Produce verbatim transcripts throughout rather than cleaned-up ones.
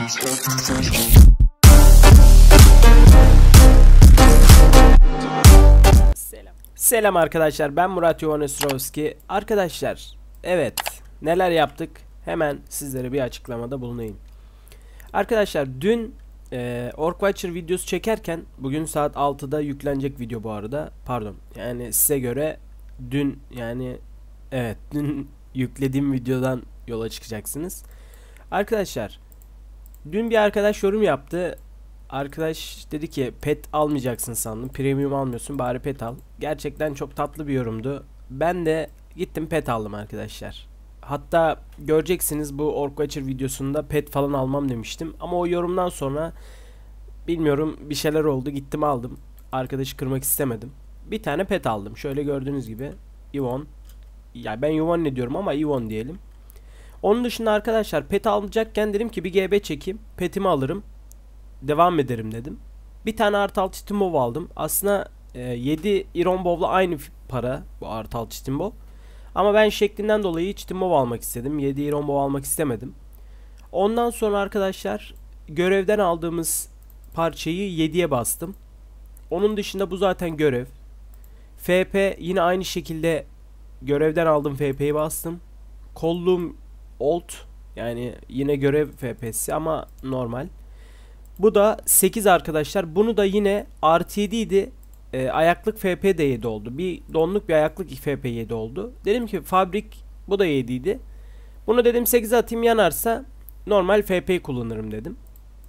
Selam. Selam arkadaşlar, ben Murat Yovanesrovski. Arkadaşlar, evet, neler yaptık? Hemen sizlere bir açıklamada bulunayım. Arkadaşlar, dün e, Orc Watcher videosu çekerken, bugün saat altıda yüklenecek video bu arada. Pardon, yani size göre dün, yani evet, dün yüklediğim videodan yola çıkacaksınız. Arkadaşlar, dün bir arkadaş yorum yaptı. Arkadaş dedi ki pet almayacaksın sandım. Premium almıyorsun, bari pet al. Gerçekten çok tatlı bir yorumdu. Ben de gittim pet aldım arkadaşlar. Hatta göreceksiniz, bu Orc Watcher videosunda pet falan almam demiştim. Ama o yorumdan sonra bilmiyorum, bir şeyler oldu, gittim aldım. Arkadaşı kırmak istemedim. Bir tane pet aldım. Şöyle gördüğünüz gibi Yvonne. Ya ben Yvonne ne diyorum ama Yvonne diyelim. Onun dışında arkadaşlar, pet alacakken dedim ki bir G B çekeyim, petimi alırım, devam ederim dedim. Bir tane artı altı Steambow aldım. Aslında e, yedi Iron Bow'la aynı para bu artı altı Steambow. Ama ben şeklinden dolayı Steambow almak istedim. yedi Iron Bow almak istemedim. Ondan sonra arkadaşlar, görevden aldığımız parçayı yediye bastım. Onun dışında bu zaten görev. F P yine aynı şekilde görevden aldım, F P'yi bastım. Kolluğum Old, yani yine görev F P'si ama normal. Bu da sekiz arkadaşlar. Bunu da yine artı yedi idi. E, ayaklık F P de yedi oldu. Bir donluk bir ayaklık F P yedi oldu. Dedim ki fabrik bu da yedi idi. Bunu dedim sekize atayım, yanarsa normal F P'yi kullanırım dedim.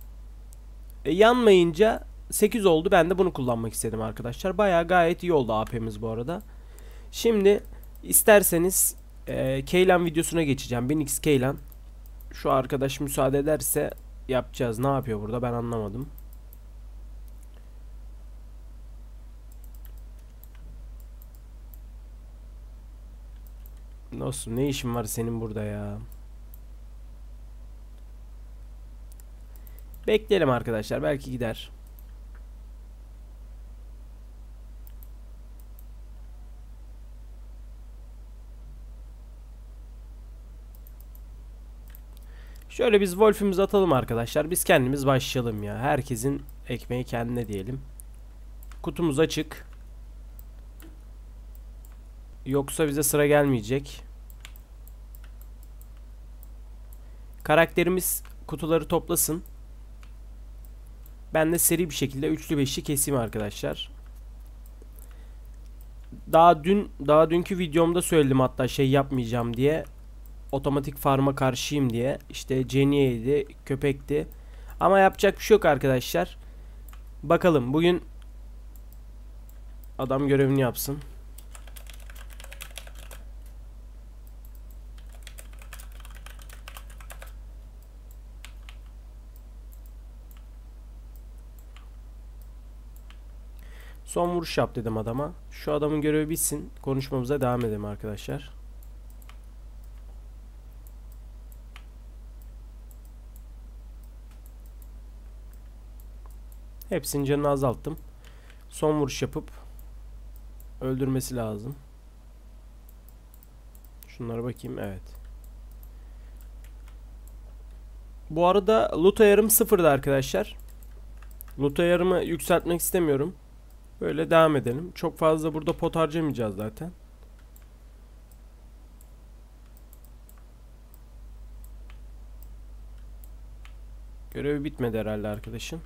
E, yanmayınca sekiz oldu. Ben de bunu kullanmak istedim arkadaşlar. Bayağı gayet iyi oldu A P'miz bu arada. Şimdi isterseniz e, Kaylan videosuna geçeceğim. bin x Kaylan. Şu arkadaş müsaade ederse yapacağız. Ne yapıyor burada, ben anlamadım. Dostum, ne işin var senin burada ya? Bekleyelim arkadaşlar, belki gider. Şöyle biz Wolf'ümüzü atalım arkadaşlar. Biz kendimiz başlayalım ya. Herkesin ekmeği kendine diyelim. Kutumuz açık. Yoksa bize sıra gelmeyecek. Karakterimiz kutuları toplasın. Ben de seri bir şekilde üçlü beşli keseyim arkadaşlar. Daha dün daha dünkü videomda söyledim hatta, şey yapmayacağım diye. Otomatik farm'a karşıyım diye. İşte Jenny'ydi, köpekti. Ama yapacak bir şey yok arkadaşlar. Bakalım bugün adam görevini yapsın. Son vuruş yap dedim adama. Şu adamın görevi bitsin, konuşmamıza devam edelim arkadaşlar. Hepsinin canını azalttım. Son vuruş yapıp öldürmesi lazım. Şunlara bakayım, evet. Bu arada loot ayarım sıfırdı arkadaşlar. Loot ayarımı yükseltmek istemiyorum. Böyle devam edelim. Çok fazla burada pot harcamayacağız zaten. Görevi bitmedi herhalde arkadaşın.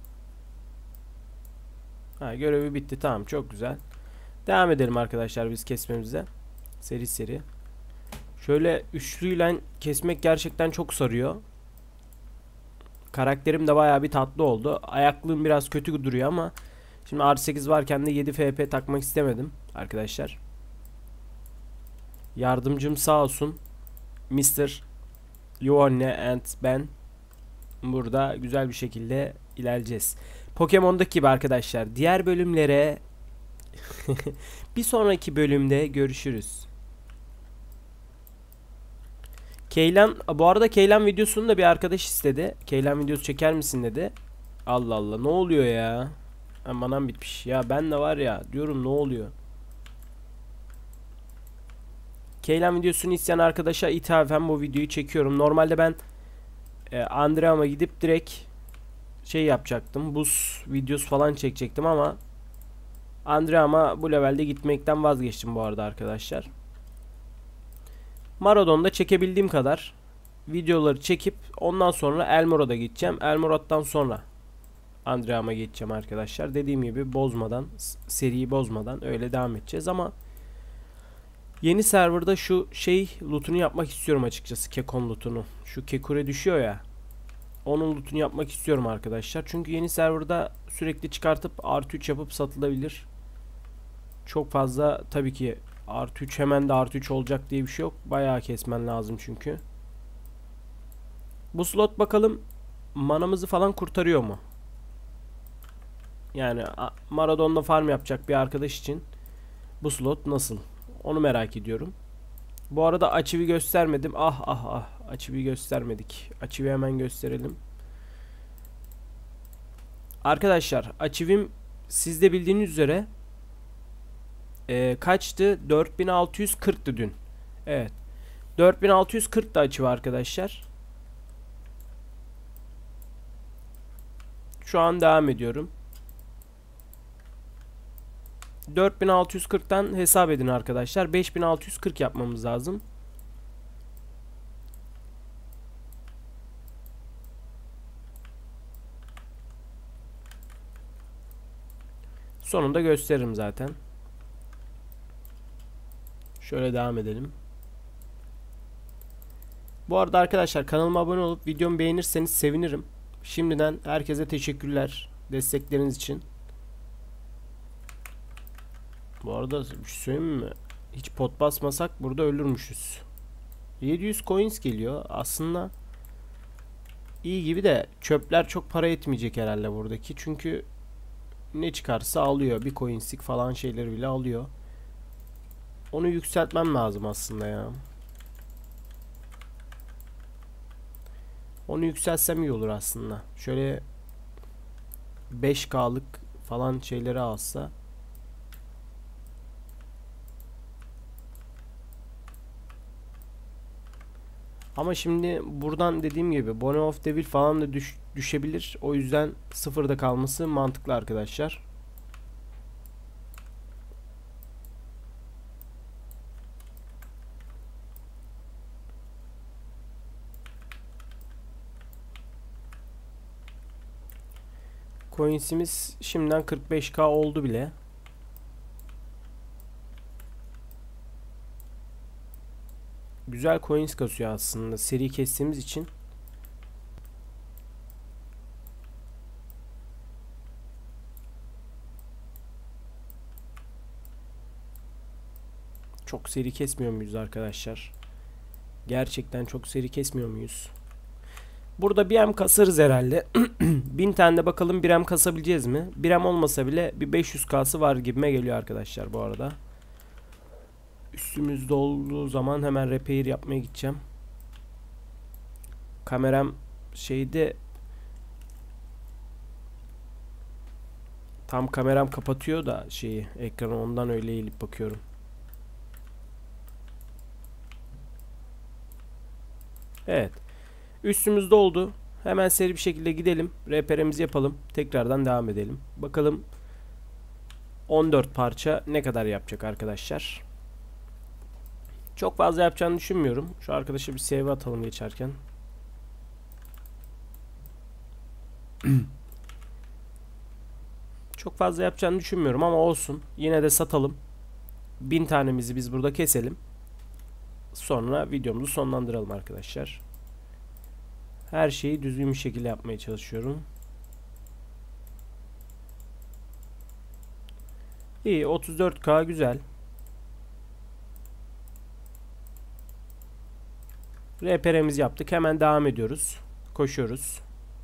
Ha, görevi bitti, tamam, çok güzel. Devam edelim arkadaşlar biz kesmemize. Seri seri. Şöyle üçlüyle kesmek gerçekten çok sarıyor. Karakterim de bayağı bir tatlı oldu. Ayaklığım biraz kötü duruyor ama şimdi R sekiz varken de yedi F P takmak istemedim arkadaşlar. Yardımcım sağ olsun, mister Yvonne and ben burada güzel bir şekilde ilerleyeceğiz. Pokemon'daki gibi arkadaşlar. Diğer bölümlere bir sonraki bölümde görüşürüz. Kaylan, bu arada Kaylan videosunu da bir arkadaş istedi. Kaylan videosu çeker misin dedi. Allah Allah, ne oluyor ya? Amanam bitmiş. Ya ben de var ya diyorum, ne oluyor? Kaylan videosunu isteyen arkadaşa ithafen bu videoyu çekiyorum. Normalde ben e, Andream'a gidip direkt şey yapacaktım. Buz videosu falan çekecektim ama Andream'a bu levelde gitmekten vazgeçtim bu arada arkadaşlar. Marathon'da çekebildiğim kadar videoları çekip ondan sonra Elmorod'a gideceğim. Elmorod'dan sonra Andream'a geçeceğim arkadaşlar. Dediğim gibi bozmadan, seriyi bozmadan öyle devam edeceğiz ama yeni serverda şu şey lootunu yapmak istiyorum açıkçası. Kekon lootunu. Şu Kekure düşüyor ya. Onun lootunu yapmak istiyorum arkadaşlar. Çünkü yeni serverda sürekli çıkartıp artı üç yapıp satılabilir. Çok fazla tabii ki artı üç hemen de artı üç olacak diye bir şey yok. Bayağı kesmen lazım çünkü. Bu slot bakalım manamızı falan kurtarıyor mu? Yani Marathon'da farm yapacak bir arkadaş için bu slot nasıl? Onu merak ediyorum. Bu arada açığı göstermedim. Ah ah ah. Açığı göstermedik. Açığı hemen gösterelim. Arkadaşlar açığım siz de bildiğiniz üzere e, kaçtı? dört bin altı yüz kırktı dün. Evet. dört bin altı yüz kırk da açığı arkadaşlar. Şu an devam ediyorum. dört bin altı yüz kırktan hesap edin arkadaşlar. beş bin altı yüz kırk yapmamız lazım. Sonunda gösteririm zaten. Şöyle devam edelim. Bu arada arkadaşlar kanalıma abone olup videomu beğenirseniz sevinirim. Şimdiden herkese teşekkürler destekleriniz için. Bu arada bir şey söyleyeyim mi? Hiç pot basmasak burada ölürmüşüz. yedi yüz coins geliyor. Aslında iyi gibi de çöpler çok para etmeyecek herhalde buradaki. Çünkü ne çıkarsa alıyor. Bir coinslik falan şeyleri bile alıyor. Onu yükseltmem lazım aslında ya. Onu yükseltsem iyi olur aslında. Şöyle beş K'lık falan şeyleri alsa. Ama şimdi buradan dediğim gibi Bone of Devil falan da düş düşebilir. O yüzden sıfırda kalması mantıklı arkadaşlar. Coins'imiz şimdiden kırk beş K oldu bile. Güzel coins kasıyor aslında seri kestiğimiz için. Çok seri kesmiyor muyuz arkadaşlar? Gerçekten çok seri kesmiyor muyuz? Burada bir M kasarız herhalde. bin tane de bakalım bir M kasabileceğiz mi? bir M olmasa bile bir beş yüz K'sı var gibime geliyor arkadaşlar bu arada. Üstümüzde olduğu zaman hemen repair yapmaya gideceğim. Kameram şeyde tam kameram kapatıyor da şeyi ekranı, ondan öyle eğilip bakıyorum. Evet. Üstümüzde oldu. Hemen seri bir şekilde gidelim. Reperimizi yapalım. Tekrardan devam edelim. Bakalım on dört parça ne kadar yapacak arkadaşlar. Çok fazla yapacağını düşünmüyorum. Şu arkadaşa bir save atalım geçerken. Çok fazla yapacağını düşünmüyorum ama olsun. Yine de satalım. bin tanemizi biz burada keselim. Sonra videomuzu sonlandıralım arkadaşlar. Her şeyi düzgün bir şekilde yapmaya çalışıyorum. İyi, otuz dört K güzel. Reperimizi yaptık. Hemen devam ediyoruz. Koşuyoruz.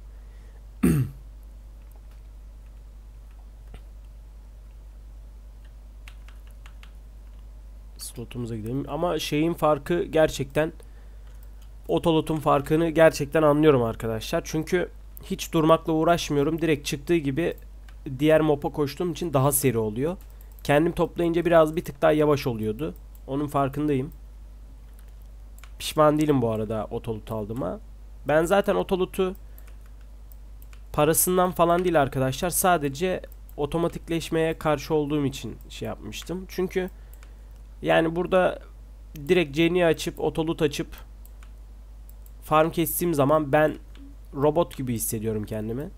Slotumuza gidelim. Ama şeyin farkı gerçekten, otolotun farkını gerçekten anlıyorum arkadaşlar. Çünkü hiç durmakla uğraşmıyorum. Direkt çıktığı gibi diğer mob'a koştuğum için daha seri oluyor. Kendim toplayınca biraz bir tık daha yavaş oluyordu. Onun farkındayım. Pişman değilim bu arada otolot aldığıma. Ben zaten otolutu parasından falan değil arkadaşlar. Sadece otomatikleşmeye karşı olduğum için şey yapmıştım. Çünkü yani burada direkt Genie açıp otolut açıp farm kestiğim zaman ben robot gibi hissediyorum kendimi.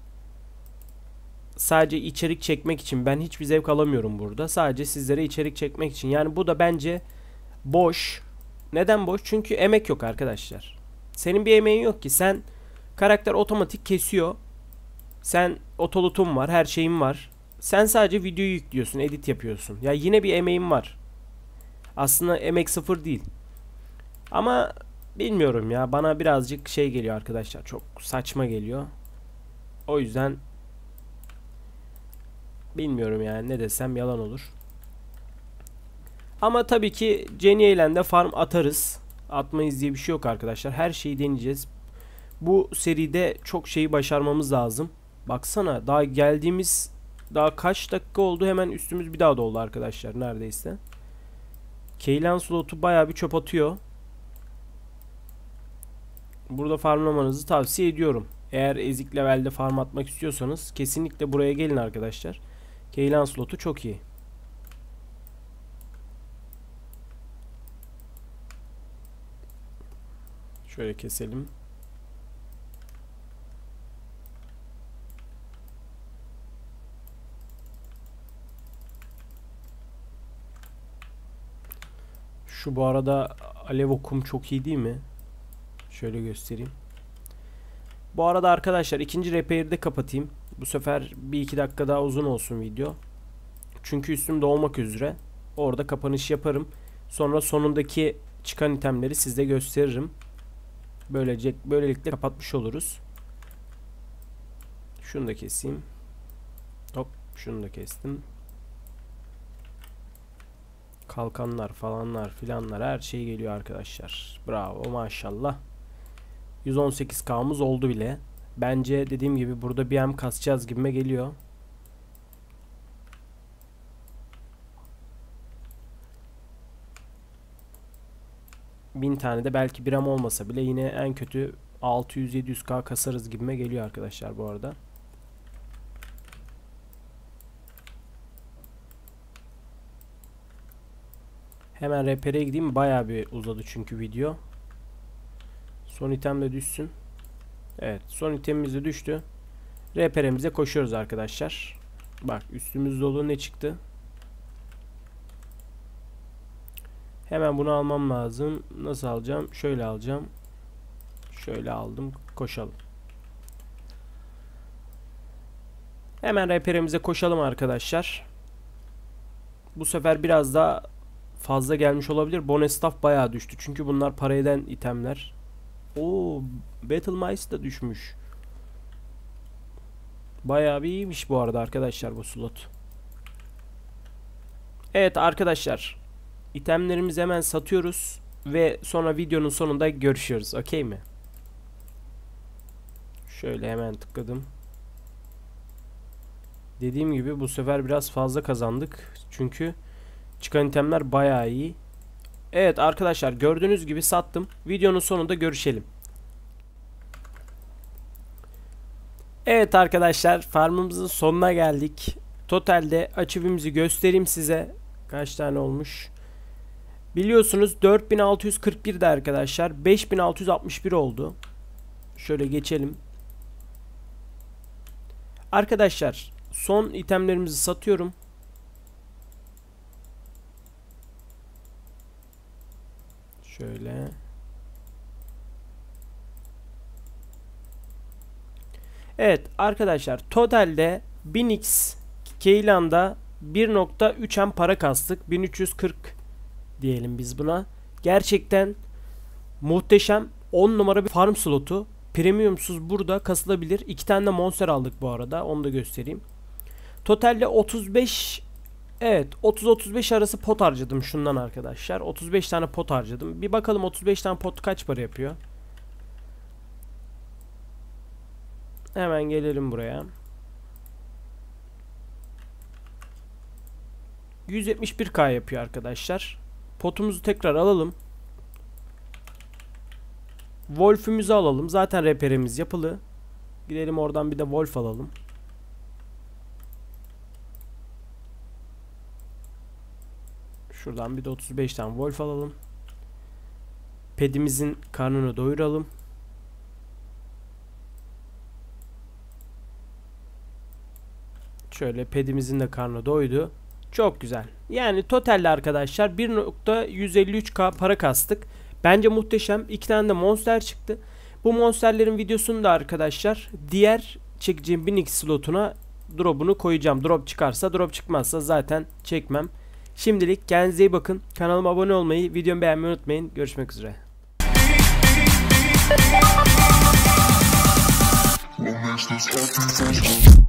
Sadece içerik çekmek için ben hiçbir zevk alamıyorum burada. Sadece sizlere içerik çekmek için. Yani bu da bence boş. Neden boş? Çünkü emek yok arkadaşlar. Senin bir emeğin yok ki. Sen karakter otomatik kesiyor. Sen otolutun var, her şeyin var. Sen sadece videoyu yüklüyorsun, edit yapıyorsun. Ya yine bir emeğin var. Aslında emek sıfır değil. Ama bilmiyorum ya, bana birazcık şey geliyor arkadaşlar. Çok saçma geliyor. O yüzden bilmiyorum yani, ne desem yalan olur. Ama tabii ki Genie ile de farm atarız. Atmayız diye bir şey yok arkadaşlar. Her şeyi deneyeceğiz. Bu seride çok şeyi başarmamız lazım. Baksana daha geldiğimiz daha kaç dakika oldu, hemen üstümüz bir daha doldu arkadaşlar neredeyse. Keylan slotu bayağı bir çöp atıyor. Burada farmlamanızı tavsiye ediyorum. Eğer ezik levelde farm atmak istiyorsanız kesinlikle buraya gelin arkadaşlar. Keylan slotu çok iyi. Şöyle keselim. Şu bu arada alev okum çok iyi değil mi? Şöyle göstereyim. Bu arada arkadaşlar ikinci repair'i de kapatayım. Bu sefer bir iki dakika daha uzun olsun video. Çünkü üstüm dolmak üzere. Orada kapanış yaparım. Sonra sonundaki çıkan itemleri size gösteririm. Böylece böylelikle kapatmış oluruz. Şunu da keseyim. Hop, şunu da kestim. Kalkanlar falanlar filanlar her şey geliyor arkadaşlar. Bravo maşallah. yüz on sekiz K'mız oldu bile. Bence dediğim gibi burada bir M kasacağız gibime geliyor. bin tane de belki bir M olmasa bile yine en kötü altı yüz yedi yüz K kasarız gibime geliyor arkadaşlar bu arada. Hemen repere gideyim. Bayağı bir uzadı çünkü video. Son item de düşsün. Evet, son itemimiz de düştü. Reperemize koşuyoruz arkadaşlar. Bak üstümüz dolu, ne çıktı? Hemen bunu almam lazım. Nasıl alacağım? Şöyle alacağım. Şöyle aldım. Koşalım. Hemen reperimize koşalım arkadaşlar. Bu sefer biraz daha fazla gelmiş olabilir. Bonestaff bayağı düştü. Çünkü bunlar para eden itemler. Oo, Battle Mice da düşmüş. Bayağı bir iyiymiş bu arada arkadaşlar bu slot. Evet arkadaşlar, itemlerimizi hemen satıyoruz ve sonra videonun sonunda görüşüyoruz. Okey mi? Şöyle hemen tıkladım. Dediğim gibi bu sefer biraz fazla kazandık. Çünkü çıkan itemler bayağı iyi. Evet arkadaşlar, gördüğünüz gibi sattım. Videonun sonunda görüşelim. Evet arkadaşlar, farmımızın sonuna geldik. Totalde açıvimizi göstereyim size. Kaç tane olmuş? Biliyorsunuz dört bin altı yüz kırk bir'di arkadaşlar. beş bin altı yüz altmış bir oldu. Şöyle geçelim. Arkadaşlar son itemlerimizi satıyorum. Şöyle. Evet arkadaşlar, totalde bin X Keylan'da bir nokta üç M para kastık. bin üç yüz kırk diyelim biz buna. Gerçekten muhteşem, on numara bir farm slotu. Premiumsuz burada kasılabilir. iki tane de monster aldık bu arada. Onu da göstereyim. Totalde otuz beş, evet otuz otuz beş arası pot harcadım şundan arkadaşlar. otuz beş tane pot harcadım. Bir bakalım otuz beş tane pot kaç para yapıyor. Hemen gelelim buraya. yüz yetmiş bir K yapıyor arkadaşlar. Potumuzu tekrar alalım. Wolf'ümüzü alalım. Zaten reperimiz yapılı. Gidelim oradan bir de Wolf alalım. Şuradan bir de otuz beş tane Wolf alalım. Pedimizin karnını doyuralım. Şöyle pedimizin de karnı doydu. Çok güzel. Yani totalde arkadaşlar bir nokta yüz elli üç K para kastık. Bence muhteşem. İki tane de monster çıktı. Bu monsterlerin videosunu da arkadaşlar diğer çekeceğim bin x slotuna drop'unu koyacağım. Drop çıkarsa, drop çıkmazsa zaten çekmem. Şimdilik kendinize iyi bakın. Kanalıma abone olmayı, videomu beğenmeyi unutmayın. Görüşmek üzere. Well,